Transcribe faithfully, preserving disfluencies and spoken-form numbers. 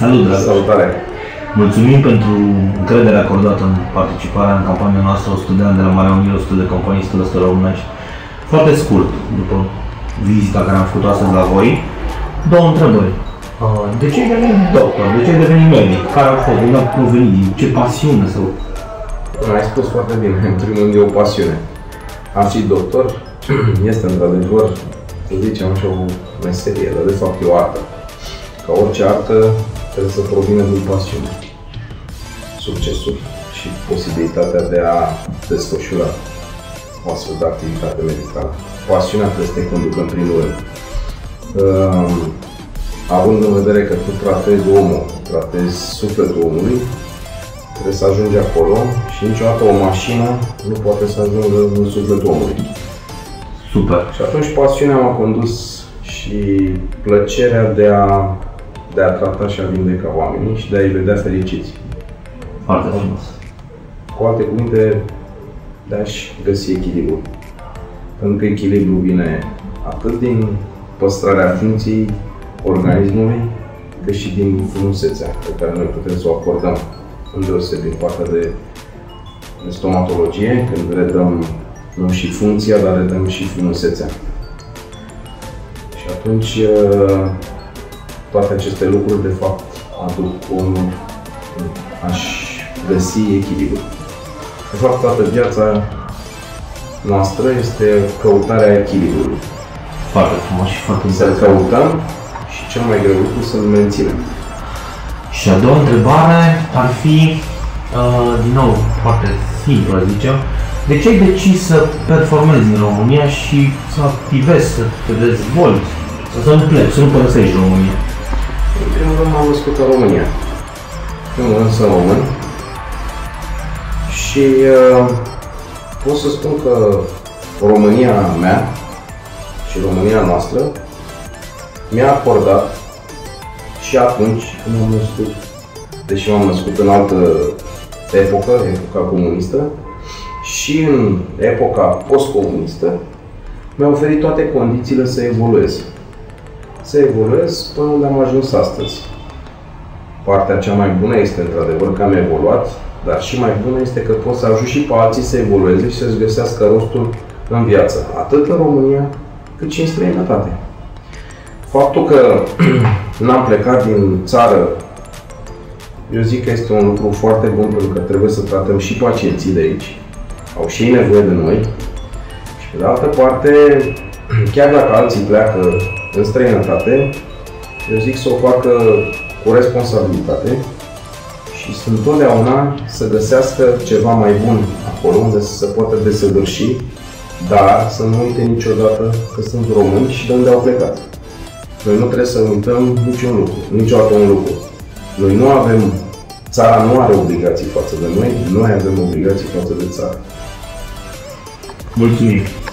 Salut, dragă! Salutare! Mulțumim pentru încrederea acordată în participarea în campania noastră o sută de ani de la Marea Unire, o sută de companii, o sută de stări românești. Foarte scurt, după vizita care am făcut astăzi la voi, două întrebări. De ce ai devenit doctor? De ce ai devenit medic? Care au fost? Unde au venit? Din ce pasiune? Sau... Ai spus foarte bine, în primul rând e o pasiune. Am și doctor, este într-adevăr, să zicem așa, o meserie, dar de fapt e o artă. Ca orice artă, trebuie să provină din pasiune. Succesul și posibilitatea de a desfășura o astfel de activitate medicală. Pasiunea trebuie să te conducă în primul rând. Um, având în vedere că tu tratezi omul, tratezi sufletul omului, trebuie să ajungi acolo și niciodată o mașină nu poate să ajungă în sufletul omului. Super! Și atunci pasiunea m-a condus și plăcerea de a, de a trata și a vindeca oamenii și de a-i vedea fericiți. Foarte frumos! Cu alte cuvinte, de a-și găsi echilibru. Pentru că echilibru vine atât din păstrarea funcției organismului, cât și din frumusețea pe care noi putem să o acordăm îndeosebi în partea de stomatologie, când redăm nu și funcția, dar redăm și frumusețea. Și atunci toate aceste lucruri, de fapt, aduc omul a-și găsi echilibru. De fapt, toată viața noastră este căutarea echilibrului. Foarte frumos și foarte Să-l căutăm și cel mai greu lucru să-l menținem. Și a doua întrebare ar fi, uh, din nou, foarte simplă, zicem, de ce ai decis să performezi în România și să activezi, să te dezvolți, să nu pleci, să nu părăsești România? În primul rând m-am născut în România. În primul rând sunt român. Și uh, pot să spun că România mea și România noastră mi-a acordat și atunci când m-am născut, deși m-am născut în altă epocă, epoca comunistă, și în epoca post-comunistă, mi-a oferit toate condițiile să evoluez. Să evoluez până unde am ajuns astăzi. Partea cea mai bună este, într-adevăr, că am evoluat, dar și mai bună este că pot să ajut și pe alții să evolueze și să-și găsească rostul în viață, atât în România, cât și în străinătate. Faptul că n-am plecat din țară, eu zic că este un lucru foarte bun, pentru că trebuie să tratăm și pacienții de aici. Au și ei nevoie de noi. Și pe de altă parte, chiar dacă alții pleacă în străinătate, eu zic să o facă cu responsabilitate și să întotdeauna să găsească ceva mai bun acolo unde să se poată desăvârși, dar să nu uite niciodată că sunt români și de unde au plecat. Noi nu trebuie să uităm niciun lucru, niciodată un lucru. Noi nu avem, țara nu are obligații față de noi, noi avem obligații față de țară. Mulțumim!